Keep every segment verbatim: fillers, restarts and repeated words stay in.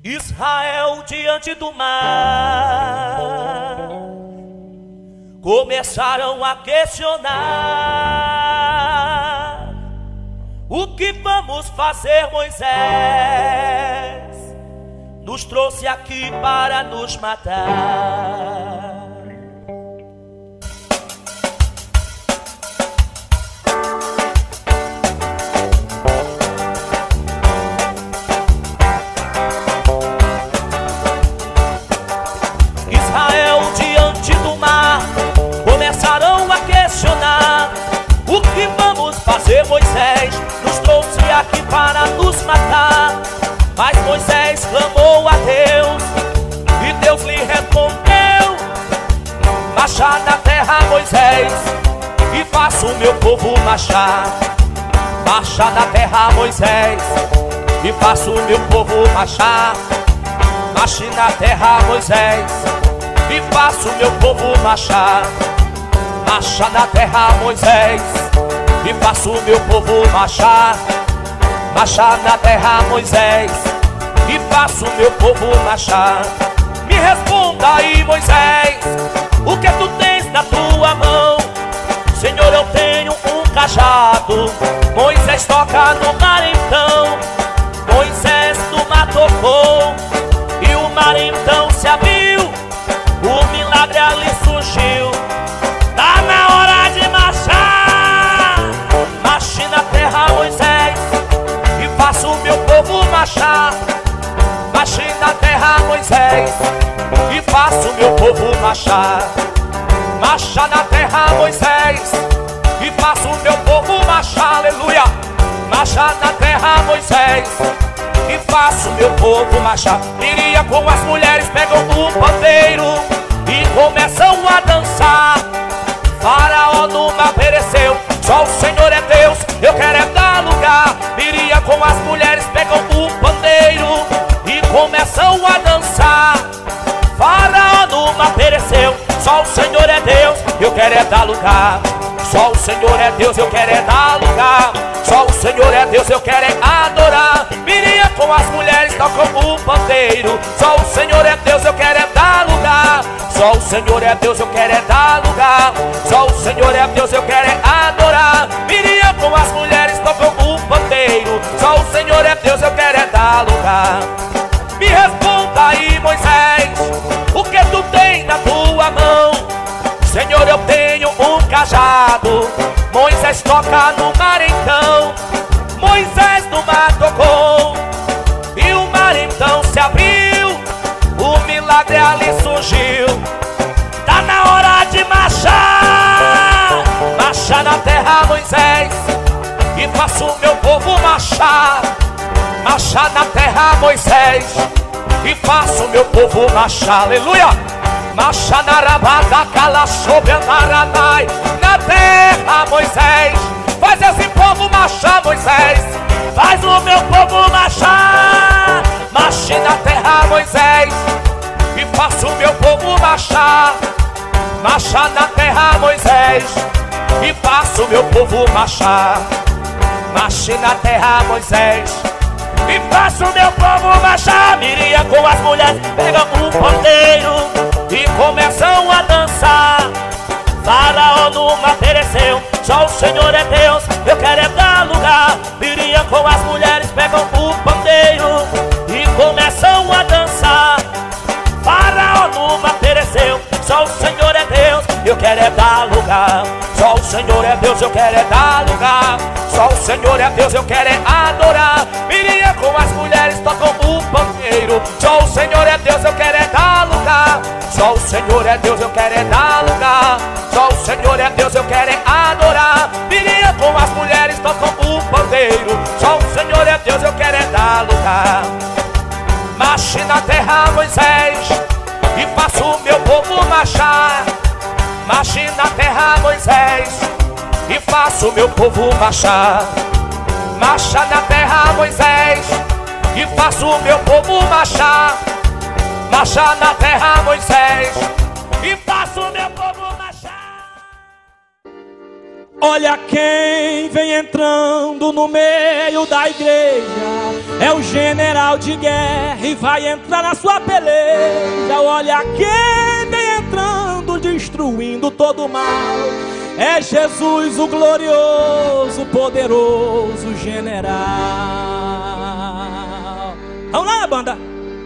Israel diante do mar começaram a questionar: o que vamos fazer, Moisés? Nos trouxe aqui para nos matar. Começaram a questionar: o que vamos fazer, Moisés? Nos trouxe aqui para nos matar. Mas Moisés clamou a Deus e Deus lhe respondeu: marcha na terra, Moisés, e faça o meu povo marchar. Marcha na terra, Moisés, e faça o meu povo marchar. Marche na terra, Moisés, e faça o meu povo marchar. Marcha na terra, Moisés, e faça o meu povo marchar. Marcha na terra, Moisés, e faça o meu povo marchar. Me responda aí, Moisés, o que tu tens na tua mão? Senhor, eu tenho um cajado. Moisés, toca no mar então. Moisés no mar tocou, e o mar então se abriu. O milagre ali surgiu. Tá na hora de marchar. Marche na terra, Moisés, e faça o meu povo marchar. Marche na terra, Moisés, e faça o meu povo marchar. Marcha na terra, Moisés, e faça o meu povo marchar. Aleluia. Marcha na terra, Moisés, e faça o meu povo marchar. Iria com as mulheres, pegam o pandeiro e começam a dançar. Faraó no mar pereceu, só o Senhor é Deus, eu quero é dar lugar. Iria com as mulheres, pegam o pandeiro e começam a dançar. Faraó no mar pereceu, só o Senhor é Deus, eu quero é dar lugar. Só o Senhor é Deus, eu quero é dar lugar. Só o Senhor é Deus, eu quero é adorar. Iria com as mulheres, tocam o pandeiro. Só o Senhor é Deus, eu quero é dar lugar. Só o Senhor é Deus, eu quero é dar lugar. Só o Senhor é Deus, eu quero é adorar. Iria com as mulheres, tocam o pandeiro. Só o Senhor é Deus, eu quero é dar lugar. Me responda aí, Moisés, o que tu tem na tua mão? Senhor, eu tenho um cajado. Moisés, toca no mar então. Moisés no mar tocou, e o mar então se abriu. O milagre ali surgiu. Tá na hora de marchar. Marcha na terra, Moisés, e faça o meu povo marchar. Marcha na terra, Moisés, e faça o meu povo marchar. Aleluia. Marcha na rabada, cala sobre a naranai. Na terra, Moisés, faz esse povo marchar, Moisés. Faz o meu povo marchar. Marche na terra, Moisés, e faça o meu povo marchar. Marcha na terra, Moisés, e faça o meu povo marchar. Marche na terra, Moisés, e faça o meu povo marchar. Miria com as mulheres, pegam um pandeiro e começam a dançar. Faraó no mar pereceu, só o Senhor é Deus, eu quero é dar lugar. Miria com as mulheres, pegam o pandeiro e começam a dançar. Faraó no mar pereceu, só o Senhor é Deus, eu quero é dar lugar. Só o Senhor é Deus, eu quero é dar lugar. Só o Senhor é Deus, eu quero é adorar. Miria com as mulheres, tocam o pandeiro. Só o Senhor é Deus, eu quero é dar lugar. Só o Senhor é Deus, eu quero é dar lugar. Só o Senhor é Deus, eu quero é adorar. Miria com as mulheres, tocam o pandeiro. Só o Senhor é Deus, eu quero é dar lugar. Marche na terra, Moisés, e faça o meu povo marchar. Marche na terra, Moisés, e faça o meu povo marchar. Marcha na terra, Moisés, e faça o meu povo marchar. Marcha na terra, Moisés, e faça o meu povo marchar. Olha quem vem entrando no meio da igreja, é o general de guerra e vai entrar na sua peleja. Olha quem vem entrando, destruindo todo o mal, é Jesus o glorioso, poderoso general. Vamos lá, banda!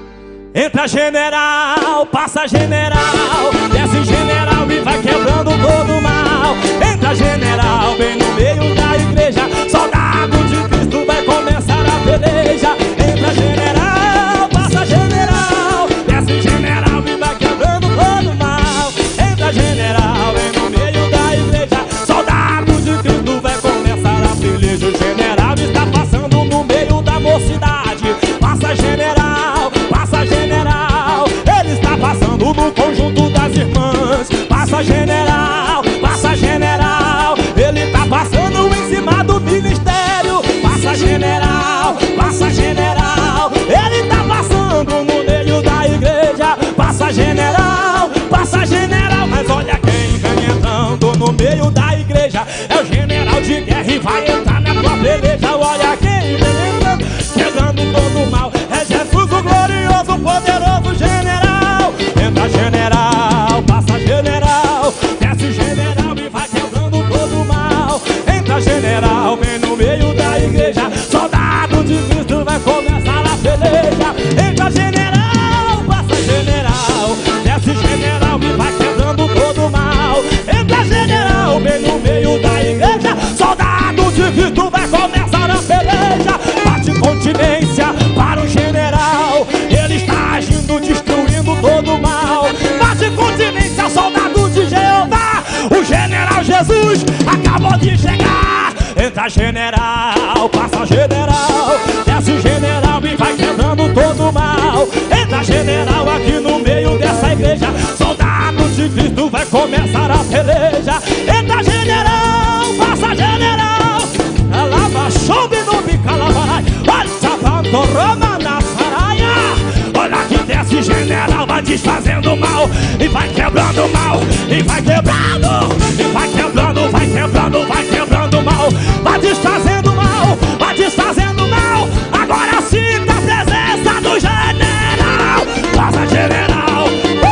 Entra general, passa general, desce general e vai quebrando todo o mal. Entra general, bem no meio da igreja, soldado de Cristo vai começar a peleja. Entra general, passa general, desce general e vai quebrando todo o mal. Entra general, bem no meio da igreja, soldado de Cristo vai começar a peleja. O general está passando no meio da mocidade, passa general, passa general, ele está passando no conjunto das irmãs. Passa general, passa general, ele está passando em cima do ministério. Passa general, passa general, ele está passando no meio da igreja. Passa general, passa general, mas olha quem vem entrando no meio da igreja, é o general de guerra e vai entrar na tua peleja. Olha quem vem entrando, quebrando todo o mal, é Jesus o glorioso, poderoso general. Entra general, passa general, desce general e vai quebrando todo o mal. Entra general, vem no meio da igreja, soldado de Cristo vai começar a peleja. Entra general, passa general, desce general e vai quebrando todo o mal. Entra general, vem no meio da igreja, soldado de Cristo vai começar a peleja. Bate continência para o general, ele está agindo, destruindo todo o mal. Bate continência, soldado de Jeová, o general Jesus acabou de chegar. Entra general, passa general, desce general e vai quebrando todo o mal. Entra general aqui no meio dessa igreja, soldado de Cristo vai começar a peleja. Entra general, passa general, ela baixou de novo e calavarai, olha sabando Roma na saraia. Olha que desce general, vai desfazendo mal e vai quebrando mal, e vai quebrando, e vai quebrando, vai quebrando, vai quebrando mal, vai desfazendo mal, vai desfazendo mal. Agora sinta a presença do general. Passa general,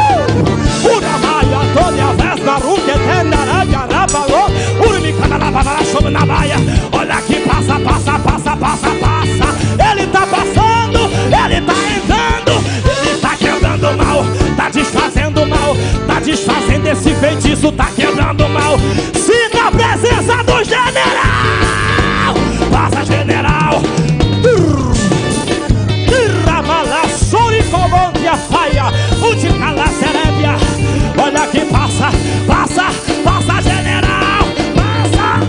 uh! Uramaia, toda vez na ruque, tendaraia, rapalô, urmicana, lavavara, chove na baia. Olha que passa, passa, passa, passa, passa. Ele tá passando, ele tá entrando, ele tá quebrando mal, tá desfazendo mal, tá desfazendo esse feitiço, tá quebrando mal. Sinta a presença do general. Passa general, Ramalassuri Colômbia Faia, Uticala Cerebia. Olha que passa, passa, passa general, passa.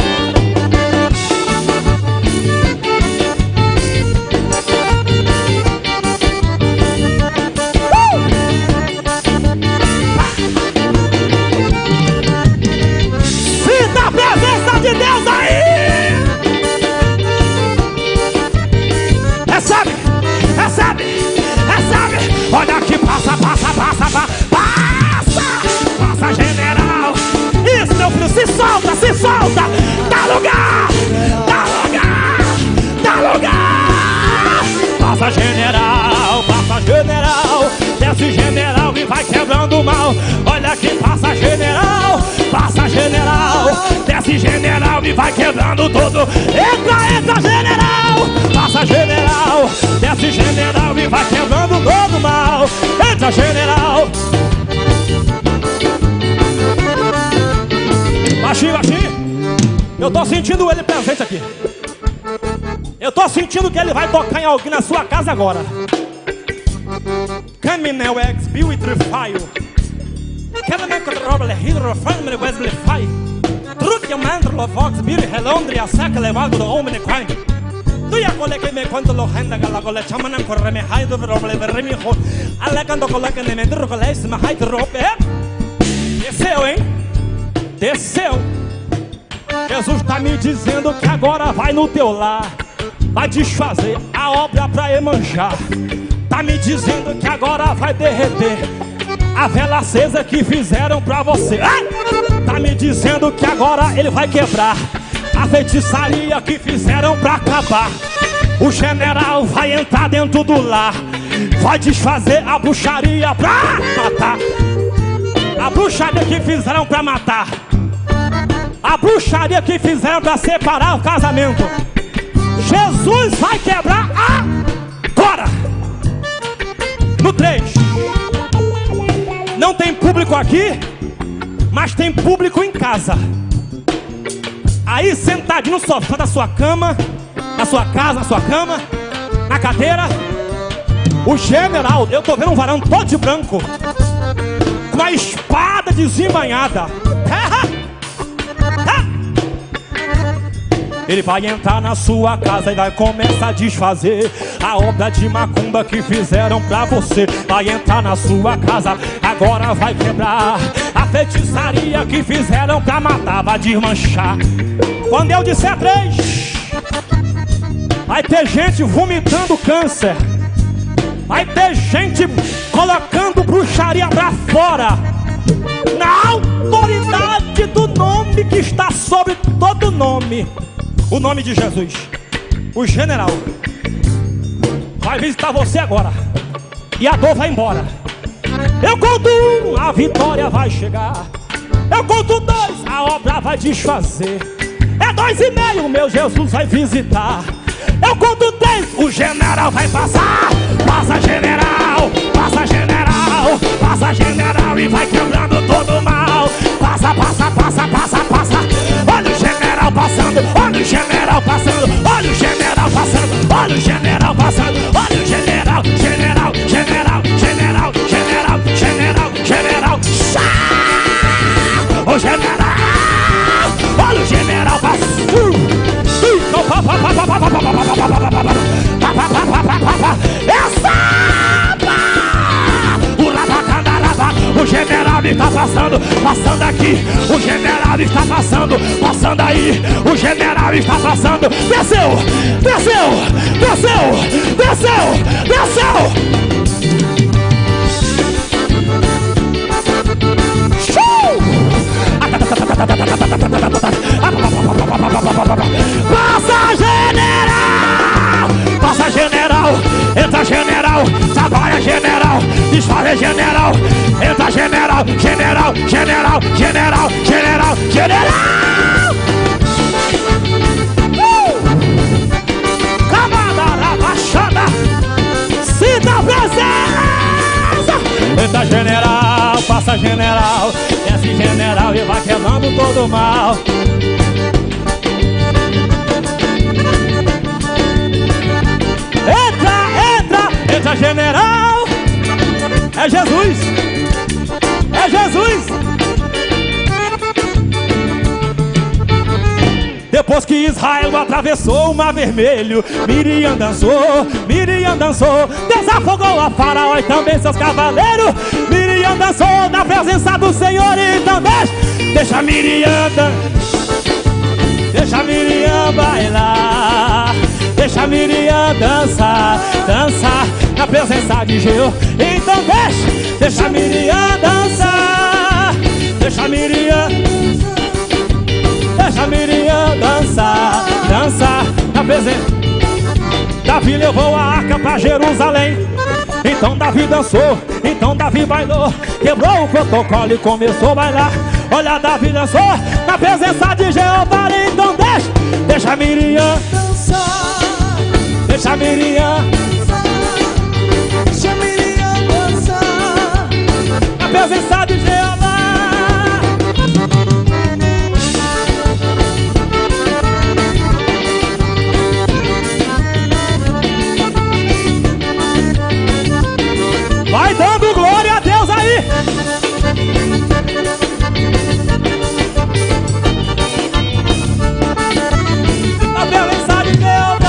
Uh! Sinta a presença de Deus aí. Recebe, recebe, recebe. Olha que passa, passa, passa, passa, passa, passa general. Isso, meu filho, se solta, se solta. Dá lugar, dá lugar, dá lugar. Passa general, passa general, desce general e vai quebrando mal. Olha que passa general, passa general, desce general e vai quebrando tudo. Entra, entra general, passa general, desce general e vai quebrando todo mal. Entra general. Baixinho, baixinho, eu tô sentindo ele presente aqui. Eu tô sentindo que ele vai tocar em alguém na sua casa agora. Caminel X Bill e Trifile. Caminel Roble Hidro Family Wesley Fai. Truque Mandro Vox Bill Helondria Saca Levado do Homem Quang. Tu ya cole que me cuento lo gente que la cole chamanan corre me haido roble berremi ho. Alla canto cole que me dro cole se me haido robe. Desceu, hein? Desceu. Jesus tá me dizendo que agora vai no teu lar, vai desfazer a obra pra Emanjá. Tá me dizendo que agora vai derreter a vela acesa que fizeram pra você. Ai! tá me dizendo que agora ele vai quebrar a feitiçaria que fizeram pra acabar. O general vai entrar dentro do lar, vai desfazer a bruxaria pra matar. A bruxaria que fizeram pra matar, a bruxaria que fizeram pra separar o casamento, Jesus vai quebrar agora. No três. Não tem público aqui, mas tem público em casa. Aí sentadinho no sofá da sua cama, na sua casa, na sua cama, na cadeira, o general, eu tô vendo um varão todo de branco, com a espada desembainhada. Ele vai entrar na sua casa e vai começar a desfazer a obra de macumba que fizeram pra você. Vai entrar na sua casa, agora vai quebrar a feitiçaria que fizeram pra matar, vai desmanchar. Quando eu disser três, vai ter gente vomitando câncer, vai ter gente colocando bruxaria pra fora, na autoridade do nome que está sobre todo nome, o nome de Jesus. O general vai visitar você agora e a dor vai embora. Eu conto um, a vitória vai chegar. Eu conto dois, a obra vai desfazer. É dois e meio, meu Jesus vai visitar. Eu conto três, o general vai passar. Passa general, passa general, passa general e vai quebrando todo o mal. Passa, passa, passa, passa, passa. Olha o general passando, olha o general passando, olha o general passando, olha o general passando, olha o general, general, general, general, general, general, general. O general, olha o general passando. O general está passando, passando aqui. O general está passando, passando aí. O general está passando. Desceu, desceu, desceu, desceu, desceu. Passa general, passa general, entra general, trabalha general, desfaz general, entra general, general, general, general, general, general. Uh! Camada baixada, sinta a presença. Entra general, passa general, desce general e vai quebrando todo o mal. Entra general, é Jesus, é Jesus. Depois que Israel atravessou o mar vermelho, Miriam dançou, Miriam dançou, desafogou a Faraó e também seus cavaleiros. Miriam dançou na presença do Senhor, então deixa, deixa Miriam dançar, deixa Miriam bailar, deixa Miriam dançar, dançar na presença de Jeová. Então deixa, deixa Miriam dançar, deixa Miriam, deixa Miriam dançar, dançar na presença. Davi levou a arca pra Jerusalém. Então Davi dançou, então Davi bailou, quebrou o protocolo e começou a bailar. Olha, Davi dançou na presença de Jeová. Então deixa, deixa Miriam dançar, deixa Miriam, deixa Miriam dançar na presença de Jeová. Vai dando glória a Deus aí. A beleza de Deus.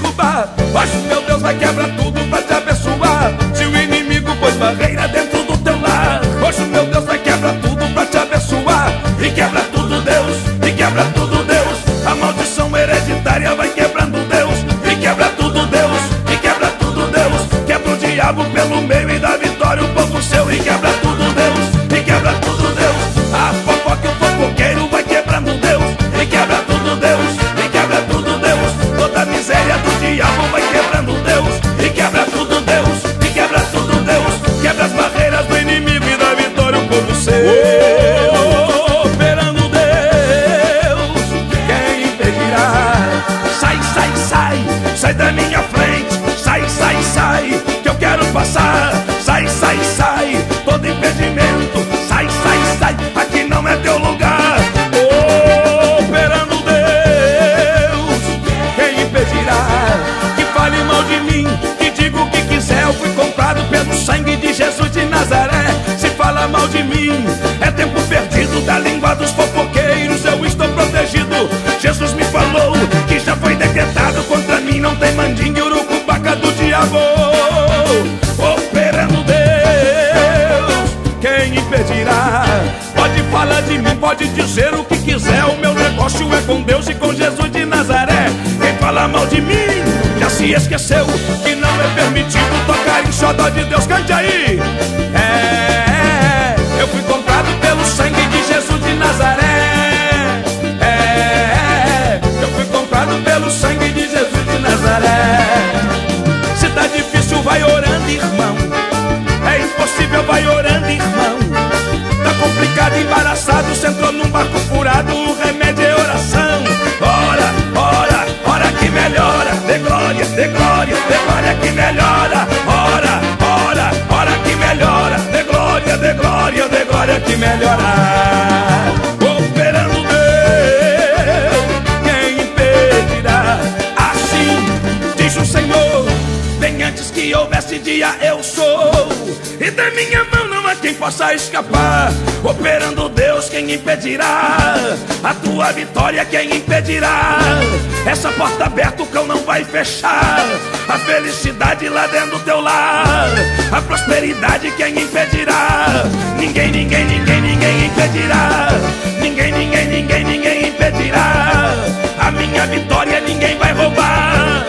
derrubar. Hoje meu Deus vai quebrar tudo pra te abençoar. Se o inimigo pôs barreira dentro do teu lar, hoje meu Deus vai quebrar tudo pra te abençoar. E quebra tudo, Deus, e quebra tudo, Deus. A maldição hereditária vai quebrando, Deus. E quebra tudo, Deus, e quebra tudo, Deus. Quebra o diabo pelo meio e dá vitória o povo seu. E quebra tudo, Deus, e quebra tudo, Deus. A fofoca e o fofoqueiro vai quebrando, Deus. E quebra tudo, Deus, e quebra tudo, Deus. Toda a miséria do diabo vai quebrando, Deus. E quebra tudo, Deus, e quebra tudo, Deus. Quebra as barreiras do inimigo e dá vitória o povo seu. Operando Deus, quem impedirá? Sai, sai, sai, sai da minha frente. Sai, sai, sai, que eu quero passar. Sai, sai, sai, todo impedimento. Sai, sai, sai, aqui não é teu lugar. Operando Deus, quem impedirá? Que fale mal de mim, que diga o que quiser. Eu fui comprado pelo sangue de Jesus de Nazaré. Se fala mal de mim, é tempo perdido. Da língua dos fofoqueiros eu estou protegido. Jesus me falou que já foi decretado. Contra mim não tem mandinga e urucubaca do diabo. Operando Deus, quem impedirá? Pode falar de mim, pode dizer o que quiser. O meu negócio é com Deus e com Jesus de Nazaré. Quem fala mal de mim já se esqueceu que não é permitido tocar em xodó de Deus. Cante aí. É, eu fui comprado pelo sangue de Jesus de Nazaré. É, eu fui comprado pelo sangue de Jesus de Nazaré. Se tá difícil, vai orando, irmão. É impossível, vai orando, irmão. Tá complicado, embaraçado, você entrou num barco furado. O remédio é oração. Ora, ora, ora que melhora. Dê glória, dê glória, dê glória que melhora. Ora, ora, ora que melhora. Dê glória, dê glória, dê glória que melhora. Operando Deus, quem impedirá? Assim diz o Senhor: bem antes que houvesse dia eu sou, e da minha mão não há quem possa escapar. Operando Deus, quem impedirá? A tua vitória, quem impedirá? Essa porta aberta o cão não vai fechar. A felicidade lá dentro do teu lar, a prosperidade, quem impedirá? Ninguém, ninguém, ninguém, ninguém impedirá. Ninguém, ninguém, ninguém, ninguém impedirá. A minha vitória ninguém vai roubar.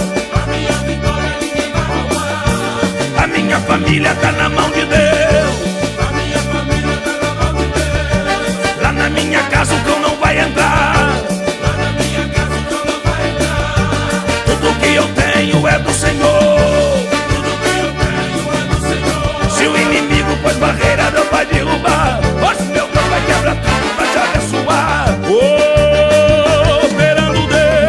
A minha família tá na mão de Deus. A minha família tá na mão de Deus. Lá na minha casa o cão não vai entrar. Lá na minha casa o cão não vai entrar. Tudo que eu tenho é do Senhor. Tudo que eu tenho é do Senhor. Se o inimigo pôs barreira, não vai derrubar. Hoje meu Deus vai quebrar tudo pra te abençoar. Operando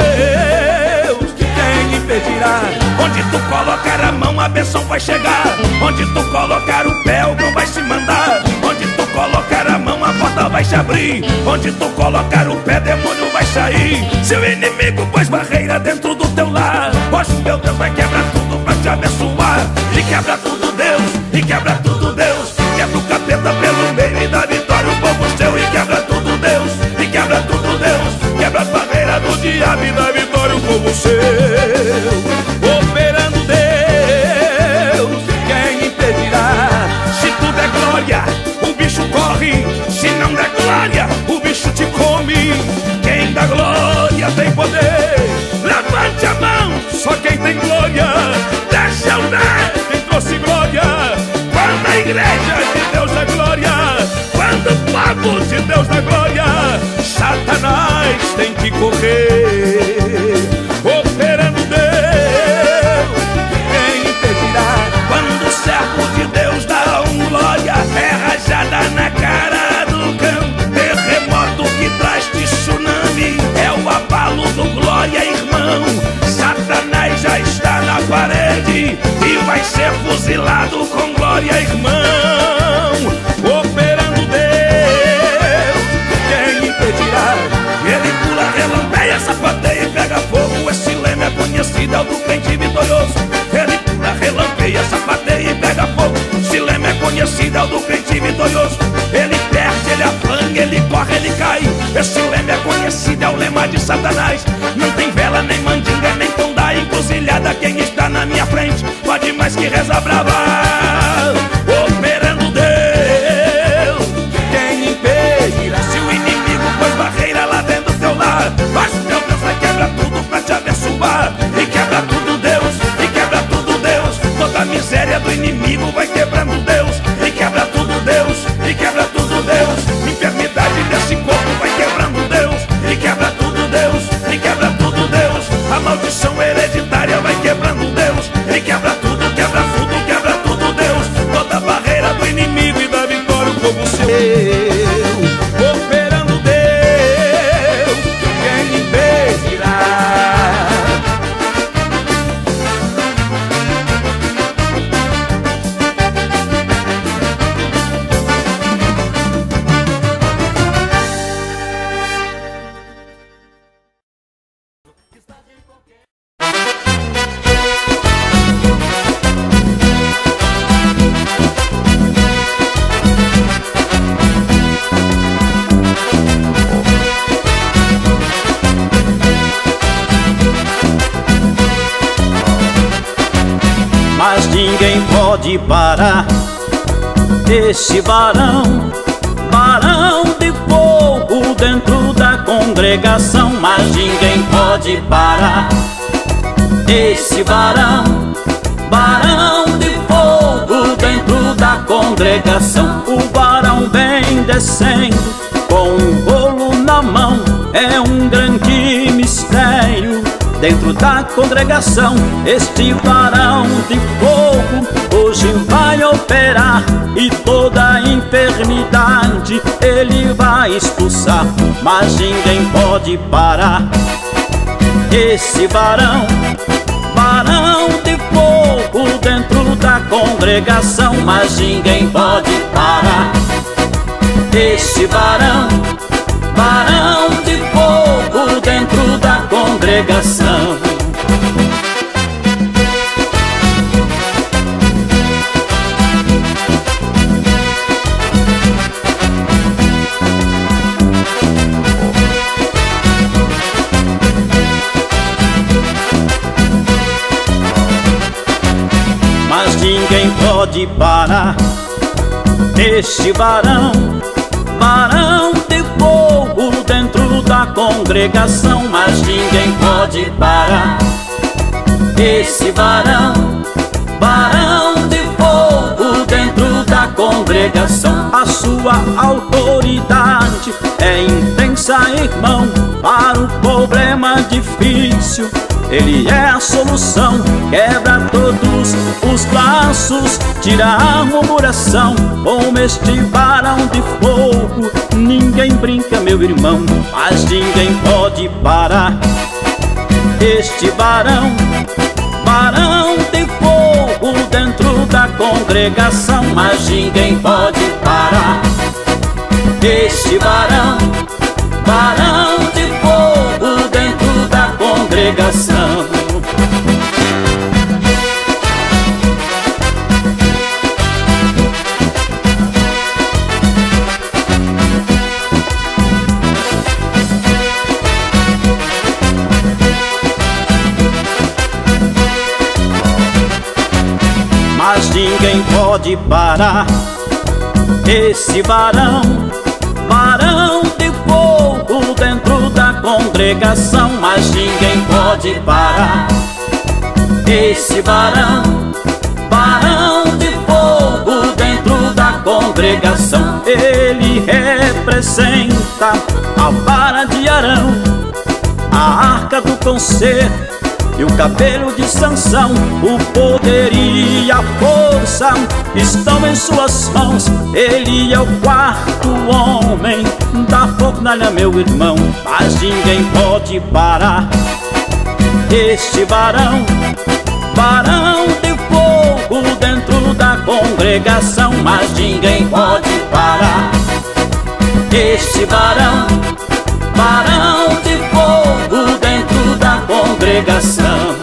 Deus, quem impedirá? Onde tu colocar a mão, a bênção vai chegar. Onde tu colocar o pé, o cão vai se mandar. Onde tu colocar a mão, a porta vai se abrir. Onde tu colocar o pé, demônio vai sair. Seu inimigo pôs barreira dentro do teu lar. Hoje meu Deus vai quebrar tudo pra te abençoar. E quebra tudo, Deus, e quebra tudo, Deus. Quebra o capeta pelo meio e dá vitória o povo seu. E quebra tudo, Deus, e quebra tudo, Deus. Quebra as barreiras do diabo e dá vitória o povo seu. Operando Deus, quem impedirá? Se tu der glória, o bicho corre. Se não der glória, o bicho te come. Quem dá glória tem poder. Levante a mão, só quem tem glória. Deixa eu ver quem trouxe glória. Quando a igreja de Deus dá glória, quando o povo de Deus dá glória, Satanás tem que correr. Operando Deus, quem impedirá? Quando o servo de Deus dá um glória, é rajada na cara do cão. Terremoto que traz tsunami, é o abalo do glória, irmão. Satanás já está na parede e vai ser fuzilado com glória, irmão. Operando Deus, quem impedirá? Ele pula, relampeia, sapateia e pega fogo. Esse lema é conhecido, é o do crente vitorioso. Ele pula, relampeia, sapateia e pega fogo. Esse lema é conhecido, é o do crente vitorioso. Ele perde, ele apanha, ele corre, ele cai. Esse lema é conhecido, é o lema de Satanás. Não tem vela, nem mandinga, nem pão da encruzilhada mais que reza brava, operando Deus. Quem impedirá se o inimigo pôs barreira lá dentro do teu lar? Mas o teu Deus vai quebrar tudo pra te abençoar. E quebra tudo Deus, e quebra tudo Deus. Toda a miséria do inimigo vai quebrando Deus. E quebra tudo Deus, e quebra tudo Deus. Enfermidade desse corpo vai quebrando Deus. E quebra tudo Deus, e quebra tudo Deus. A maldição hereditária vai quebrando Deus. E quebra tudo, quebra tudo, quebra tudo Deus. Toda a barreira do inimigo e da vitória o povo seu. Operando Deus, quem impedirá? Mas ninguém pode parar esse varão, varão de fogo dentro da congregação. Mas ninguém pode parar esse varão, varão de fogo dentro da congregação. O varão vem descendo com um rolo na mão, é um grande mistério dentro da congregação. Este varão de fogo hoje vai operar e toda a enfermidade ele vai expulsar. Mas ninguém pode parar esse varão, varão de fogo dentro da congregação. Mas ninguém pode parar esse varão, varão de fogo dentro da congregação. Mas ninguém pode parar este varão, varão de fogo dentro da congregação. Mas ninguém pode parar esse varão, varão de fogo dentro da congregação. A sua autoridade é intensa, irmão, para o problema difícil. Ele é a solução, quebra todos os laços, tira a murmuração. Com este varão de fogo ninguém brinca, meu irmão. Mas ninguém pode parar este varão, varão de fogo dentro da congregação. Mas ninguém pode parar este varão, varão de fogo dentro da congregação. Mas ninguém pode parar esse varão, varão de fogo dentro da congregação. Mas ninguém pode parar esse varão, varão de fogo dentro da congregação. Ele representa a vara de Arão, a arca do concerto e o cabelo de Sansão. O poder e a força estão em suas mãos. Ele é o quarto homem da fornalha, meu irmão. Mas ninguém pode parar este varão, varão de fogo dentro da congregação. Mas ninguém pode parar este varão, varão de fogo dentro da congregação.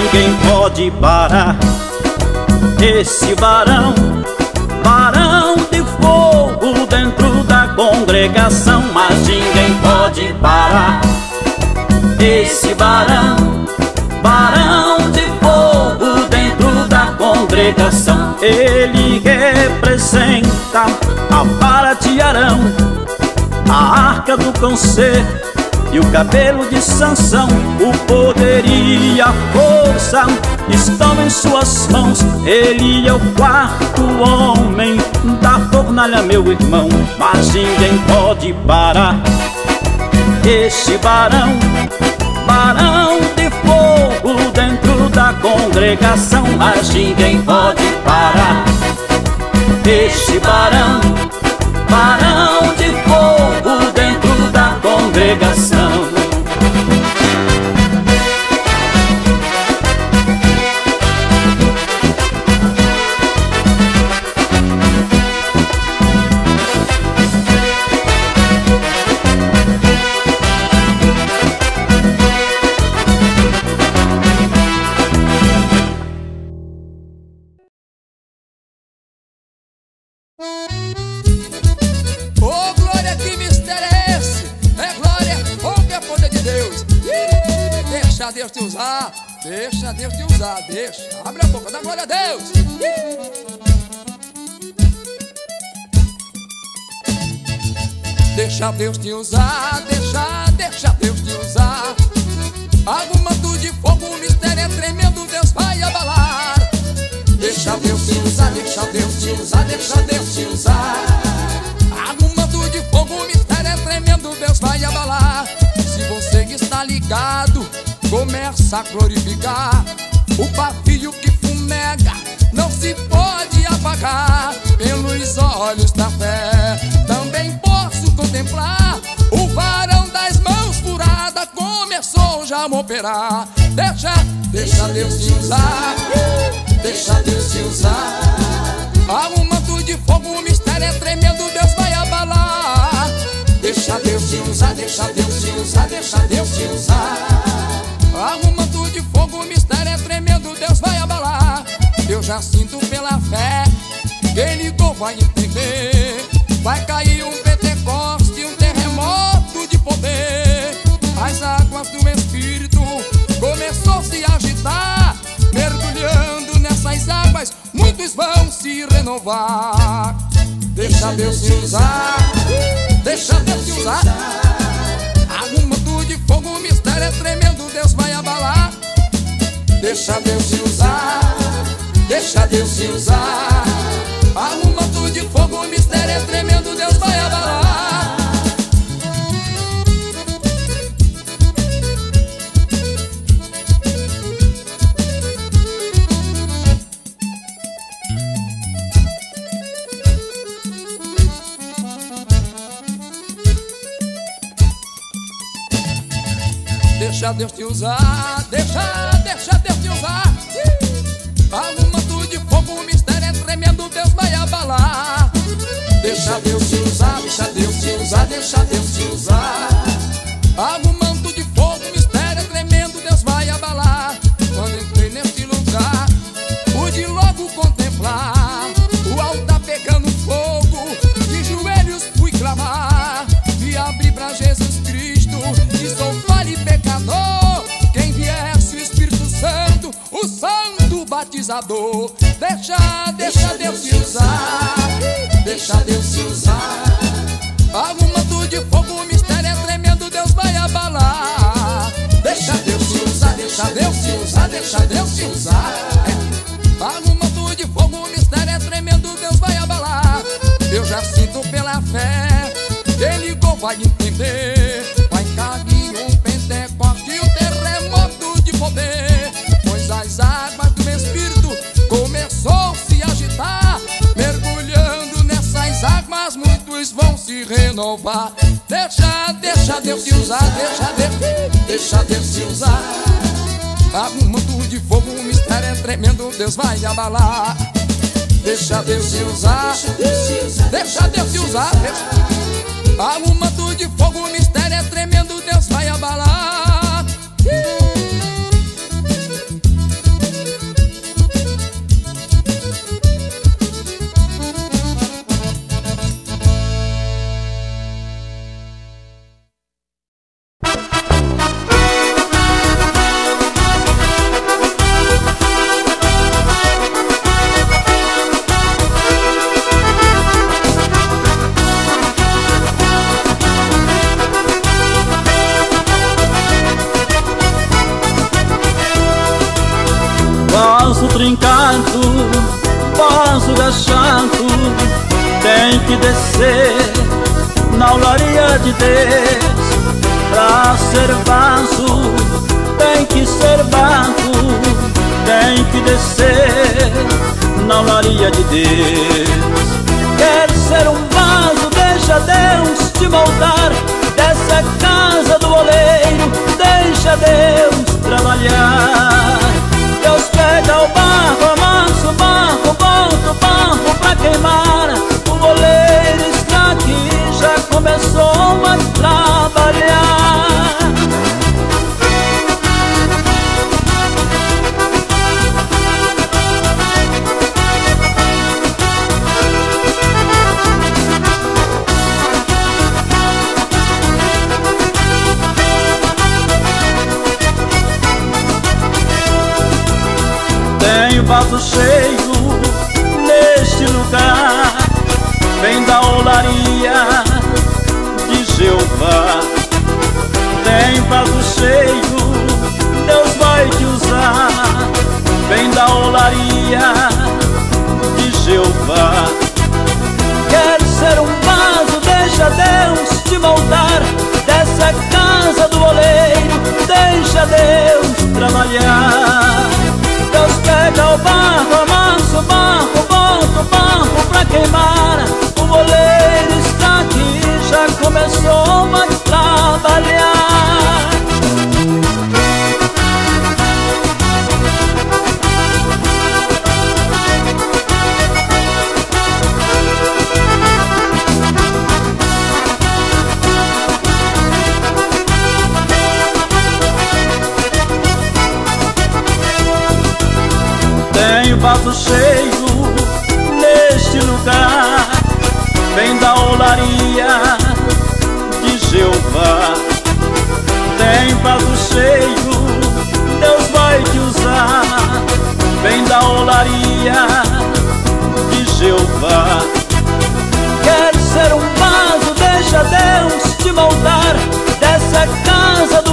ninguém pode parar esse varão, varão de fogo dentro da congregação. Mas ninguém pode parar esse varão, varão de fogo dentro da congregação. Ele representa a vara de Arão, a arca do concerto e o cabelo de Sansão. O poder e a força estão em suas mãos. Ele é o quarto homem da fornalha, meu irmão. Mas ninguém pode parar este varão, varão de fogo dentro da congregação. Mas ninguém pode parar este varão, varão de fogo dentro da congregação. Deixa Deus te usar, deixa Deus te usar, deixa. Abre a boca, dá glória a Deus. Deixa Deus te usar, deixa, deixa Deus te usar. Algum manto de fogo, um mistério é tremendo, Deus vai abalar. Deixa Deus te usar, deixa Deus te usar, deixa Deus te usar. Algum manto de fogo, um mistério é tremendo, Deus vai abalar. Se você que está ligado, começa a glorificar. O pavio que fumega não se pode apagar. Pelos olhos da fé também posso contemplar. O varão das mãos furadas começou já a operar. Deixa, deixa Deus te usar, deixa Deus te usar. Há um manto de fogo, um mistério é tremendo, Deus vai abalar. Deixa Deus te usar, deixa Deus te usar, deixa Deus te usar. Há um manto de fogo, o mistério é tremendo, Deus vai abalar. Eu já sinto pela fé, quem ligou vai entender. Vai cair um Pentecoste, um terremoto de poder. As águas do Espírito começou a se agitar. Mergulhando nessas águas, muitos vão se renovar. Deixa Deus te usar, deixa Deus te usar. Há um manto de fogo, o mistério é tremendo, Deus vai abalar. Deixa Deus te usar, deixa Deus te usar. Há um manto de fogo, o mistério é tremendo, Deus vai abalar. Deixa Deus te usar, deixa, deixa Deus te usar. Há um manto de fogo, o mistério é tremendo, Deus vai abalar. Deixa Deus te usar, deixa Deus te usar, deixa Deus te usar. Há um manto de fogo, o mistério é tremendo, Deus vai abalar. Quando entrei neste lugar, pude logo contemplar o altar pegando fogo. De joelhos fui clamar, me abri pra Jesus Cristo, que sou falho e pecador. Quem viesse o Espírito Santo, o Santo Batizador. Deixa, deixa Deus te usar, deixa Deus te usar. Algum manto de fogo, o mistério é tremendo, Deus vai abalar. Deixa Deus te usar, deixa Deus te usar, deixa Deus te usar. Algum manto de fogo, o mistério é tremendo, Deus vai abalar. Eu já sinto pela fé, quem ligou vai entender. Vai cair um Pentecoste, um terremoto de poder. Pois as águas do Espírito começou a se agitar. Mergulhando nessas águas, muitos vão se renovar. Deixa, deixa Deus te usar, deixa Deus, deixa Deus te usar. Algum manto de fogo, um mistério é tremendo, Deus vai abalar. Deixa Deus te usar, deixa Deus te usar. Algum manto de fogo, um mistério é tremendo, Deus vai abalar. vaso trincado, vaso gachado, tem que descer na olaria de Deus. Pra ser vaso, tem que ser vaso, tem que descer na olaria de Deus. Quer ser um vaso, deixa Deus te moldar. Dessa casa do oleiro, deixa Deus trabalhar. Deus pega o barro, amassa o barro, volta o barro pra queimar. O oleiro está aqui, já começou a trabalhar. Tem vaso cheio neste lugar, vem da olaria de Jeová. Tem vaso cheio, Deus vai te usar, vem da olaria de Jeová. Quer ser um vaso, deixa Deus te moldar. Dessa casa do oleiro, deixa Deus trabalhar. Deus pega o barro, amassa o barro, volta o barro pra queimar. O oleiro está aqui, já começou a trabalhar. Tem vaso cheio neste lugar, vem da olaria de Jeová. Tem vaso cheio, Deus vai te usar, vem da olaria de Jeová. Quer ser um vaso, deixa Deus te moldar. Dessa casa